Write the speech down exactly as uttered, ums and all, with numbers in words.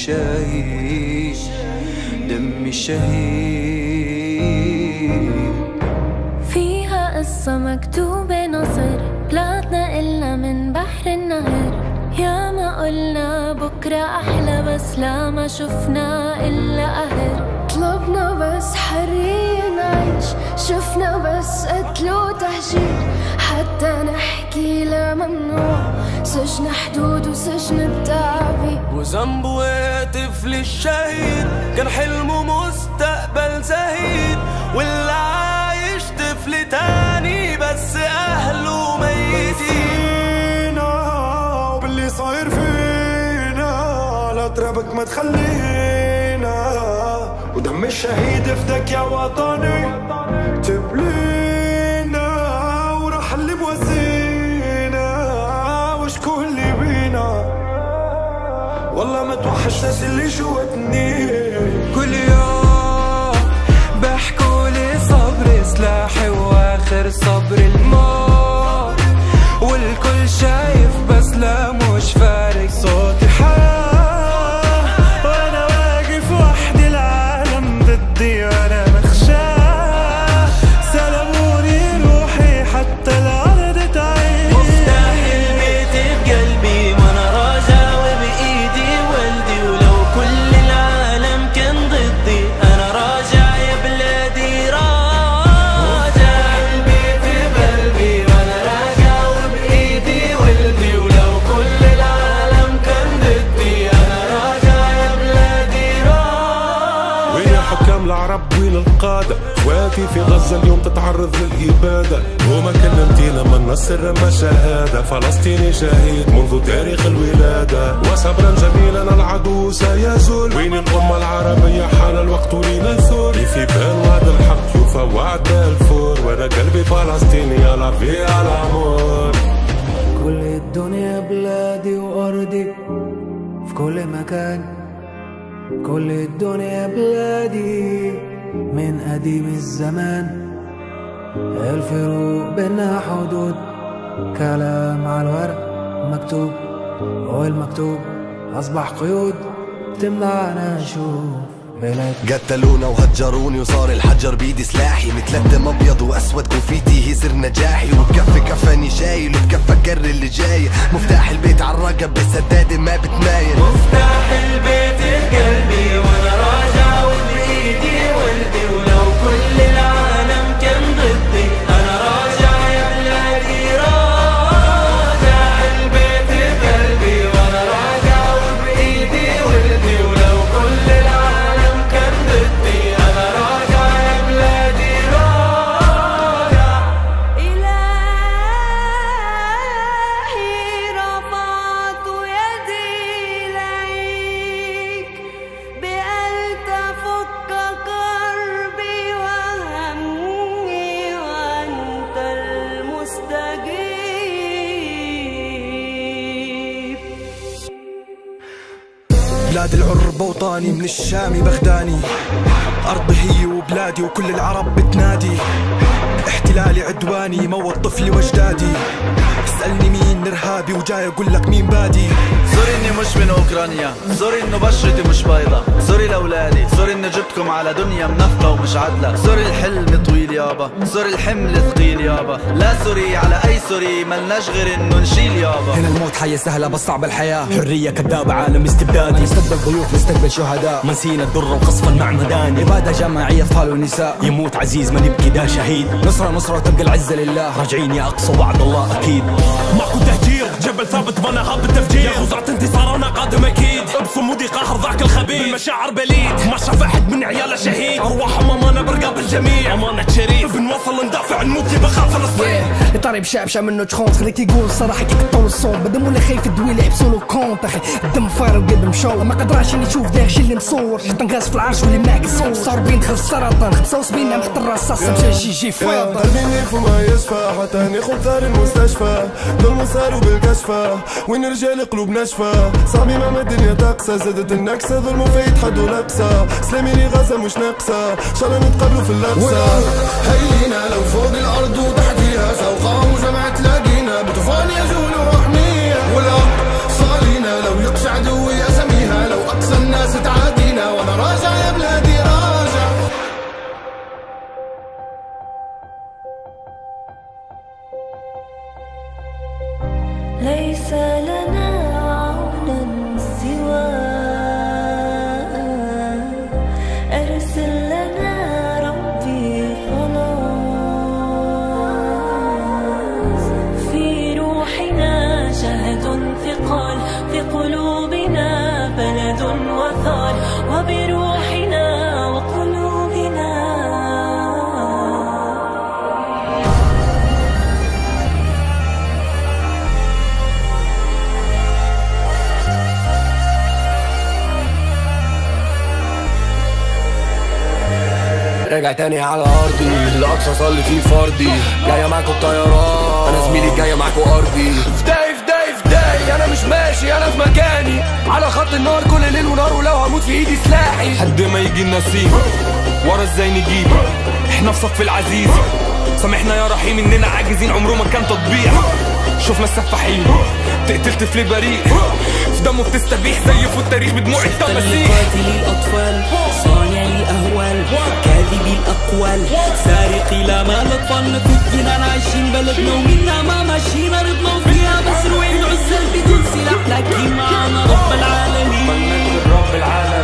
الشهيد، دم الشهيد. فيها قصة مكتوبة نصر، بلادنا إلا من بحر النهر. يا ما قلنا بكرة أحلى، بس لا ما شفنا إلا قهر. طلبنا بس حرية نعيش، شفنا بس قتل وتهجير. حتى نحكي لا ممنوع، سجن حدود وسجن التعبير. وذنبه ايه طفل الشهيد؟ كان حلمه مستقبل زهيد، واللي عايش طفل تاني بس أهله ميتين. وباللي صاير فينا لا ترابك ما تخلينا، ودم الشهيد فداك يا وطني تبلينا. وراح اللي بوزينا وشكون اللي بينا، والله ما توحش ناس اللي جواتني. كل يوم بحكولي صبر سلاحي واخر صبر الموت، والكل شايف بس لا مش فارق صوتي حار. وانا واقف وحدي العالم ضدي وانا مخشاه. سلموني روحي حتى الارض تعيش. مفتاح البيت بقلبي وانا راجع وبايدي والدي، ولو كل العالم كان ضدي انا راجع يا بلادي راجع. البيت بقلبي وانا راجع وبايدي والدي، ولو كل العالم كان ضدي انا راجع يا بلادي راجع. وين يا حكام العرب وين القادة؟ اخواتي في غزة اليوم تتعرض للإبادة، وما كلمتينا من نصر ما شهادة. فلسطيني شهيد منذ تاريخ الولادة، وصبرا جميلا العدو سيزول. وين الأمة العربية حان الوقت لنثور، في بال وعد الحق يوفى وعد بالفور. وانا قلبي فلسطيني يا لافي الامور. كل الدنيا بلادي وأرضي في كل مكان، كل الدنيا بلادي من قديم الزمان. الفروق بينا حدود، كلام على الورق مكتوب، والمكتوب أصبح قيود تمنعنا نشوف بلاد. قتلونا وهجروني وصار الحجر بيدي سلاحي، متلتم ابيض واسود كوفيتي هي سر نجاحي. وبكفي كفاني شايل وبكفى كر اللي جاي. مفتاح البيت عالرقب بالسدادة ما بتمايل. مفتاح البيت بقلبي وانا راجع وبايدي والدي، ولو كل العالم كان ضدي انا راجع يا بلادي راجع. البيت بقلبي وانا راجع وبايدي والدي، ولو كل العالم كان ضدي انا راجع يا بلادي راجع. إلهي رفعت يدي إليك، بقلت أفك كربي وهمي وأنت المستجيب. بلاد العرب وطاني من الشام بغداني، أرضي هي وبلادي وكل العرب بتنادي. احتلالي عدواني موت طفلي واجدادي، اسألني مين إرهابي وجاي أقول لك مين بادي. سوري اني مش من اوكرانيا، سوري انه بشرتي مش بيضة، سوري لاولادي، سوري اني جبتكم على دنيا منفقة ومش عدلة. سوري الحلم طويل يابا، سوري الحمل ثقيل يابا. لا سوري على اي سوري، ملناش غير انه نشيل يابا. هنا الموت حياة سهلة بس صعب الحياة، حرية كذابة عالم استبدادي. نستقبل ضيوف نستقبل شهداء، ما نسينا الدر وقصفا مع مداني. عبادة جماعية أطفال ونساء، يموت عزيز ما نبكي ده شهيد. نصرة نصرة وتبقى العزة لله، راجعين يا أقصى وعد الله أكيد. ماكو تهجير، جبل ثابت بنا هاب التفجير. يا خزعة انتصارنا قادم أكيد، بصمودي قاهر ذاك الخبيث. بالمشاعر بليد، ما شاف أحد من عياله شهيد. أرواحهم أمانة برقاب الجميع، أمانة شريف. بنوصل ندافع نموت يبقى فلسطين. طاري بشابشة منه تخونت، خليك يقول الصراحة كي كطول الصوت. بدم ولا خايف الدويل يحبسولو كونت. أخي الدم فارغ وقدم شو، ما قدراش يشوف داك شي اللي مصور. حط نقاس في العرش واللي معك الصور. صار بين دخل السرطان، خمسة وسبعين محط الرصاص مشى شي جي فاضل. قلبي وما يشفى حتى ناخد ثار المستشفى. ضل مسار وبالكشفة وين رجال قلوب ناشفة. صعبي ما الدنيا تقسى، زادت النكسة ظلموا في يتحدوا الأقصى. سلامي غزة مش ناقصة، شالا نتقابلوا في الأقصى. هينا لو فوق الأرض وتحتيها سوقا وجمع تلاقينا. بطوفان يزول وحمية والأرض صالينا، لو يقشع عدوي أسميها. لو أقصى الناس أرسل لنا ربي خلاص. في روحنا شهد ثقال، في قلوبنا بلد وثار، وبروحنا وقلوبنا راجع تاني على ارضي، الاقصى صلي فيه فردي. جايه معاكوا الطيران، انا زميلي جايه معاكوا ارضي. فداي فداي فداي، انا مش ماشي انا في مكاني، على خط النار كل ليل ونار، ولو هموت في ايدي سلاحي. حد ما يجي النسيم ورا ازاي نجيب، احنا في صف العزيز، سامحنا يا رحيم اننا عاجزين، عمره ما كان تطبيع. شفنا السفاحين تقتل طفل بريء، في دمه بتستبيح زي في التاريخ بدموع التماسيح. قاتلي الأطفال، صانعي الأهوال، كاذبي الأقوال، سارقي لا ما الأطفال في الجنان، عايشين بلدنا ومنا ما ماشيين أرضنا وفيها مسروقين عزال بدون سلاح، لكن معنا رب العالمين. رب العالمين